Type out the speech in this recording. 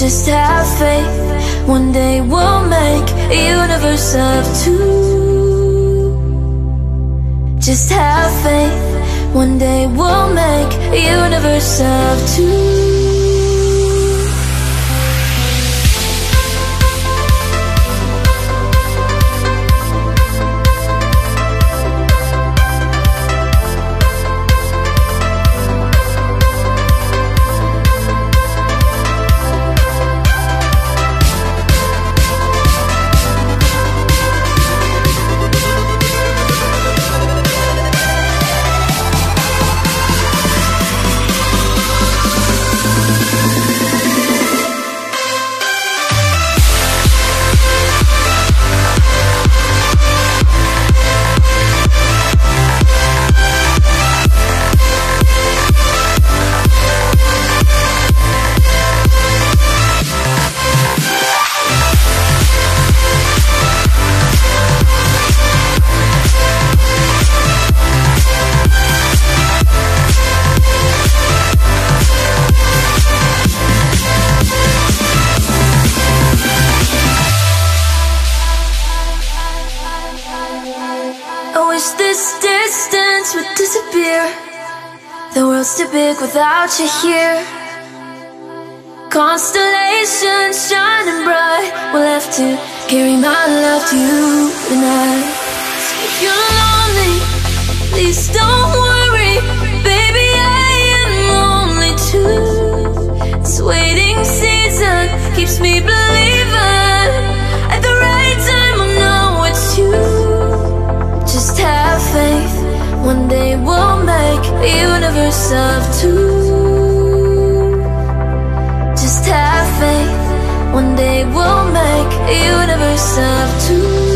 Just have faith, one day we'll make a universe of two. Just have faith, one day we'll make a universe of two. I wish this distance would disappear. The world's too big without you here. Constellations shining bright. We'll have to carry my love to you tonight. So if you're lonely, please don't worry, baby, I am lonely too. This waiting season keeps me believing at the right time I'll know it's you. Just have faith, one day we'll make a universe of two. Just have faith, one day we'll make a universe of two.